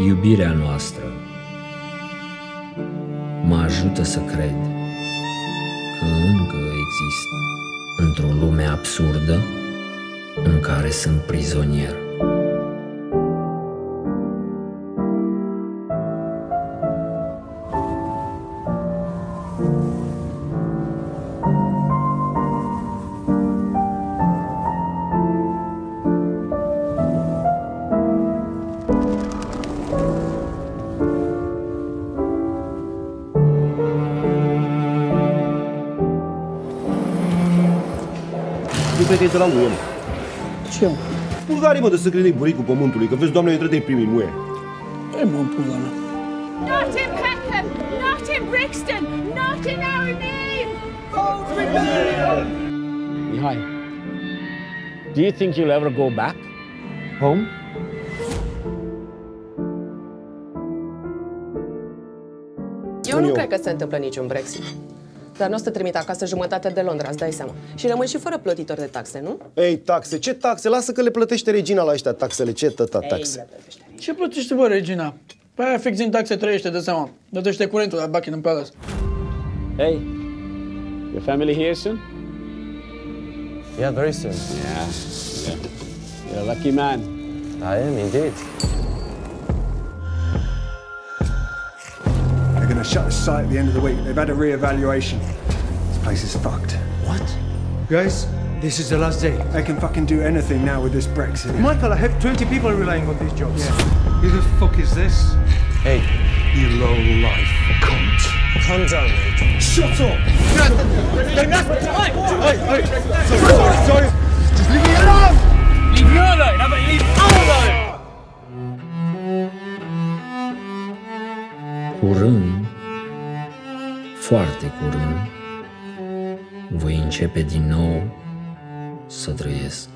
Iubirea noastră mă ajută să cred că încă exist într-o lume absurdă în care sunt prizonier. Nu cred că e de la UE, mă. Ce? Bulgarii, mă, de să crede buricul pământului, că vezi, Doamne, eu trebuie primii muie. E, mă, pula mea. Not in Peckham, not in Brixton, not in our name! Old rebellion! Mihai, do you think you'll ever go back home? Eu nu cred că se întâmplă niciun Brexit. Dar nu o să trimit acasă jumătate de Londra, îți dai seama. Și rămâi și fără plătitor de taxe, nu? Ei, taxe? Ce taxe? Lasă că le plătește regina la ăștia taxele. Ce tăta taxe? Ce plătește, bă, regina? Păi aia fix din taxe trăiește, dă seama. Plătește curentul la Buckingham Palace. Hey, your family here soon? Yeah, very soon. Yeah. You're a lucky man. I am indeed. They're going to shut the site at the end of the week. They've had a re-evaluation. This place is fucked. What? Guys, this is the last day. They can fucking do anything now with this Brexit. Michael, I have 20 people relying on these jobs. Yeah. Who the fuck is this? Hey. You low-life cunt. Calm down, mate. Shut up! Hey! Sorry! Just leave me alone! Leave you alone! How about you leave all alone? Curând, foarte curând, voi începe din nou să trăiesc.